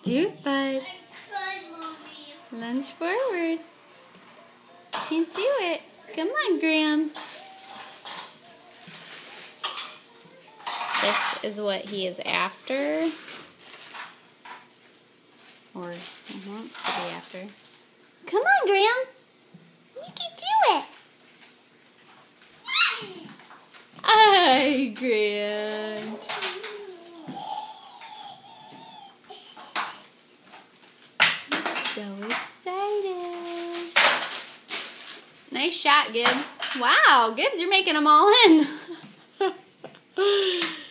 Do it, bud. Lunge forward. You can do it. Come on, Graham. This is what he is after. Or he wants to be after. Come on, Graham. You can do it. Hi, Graham. So excited. Nice shot, Gibbs. Wow, Gibbs, you're making them all in.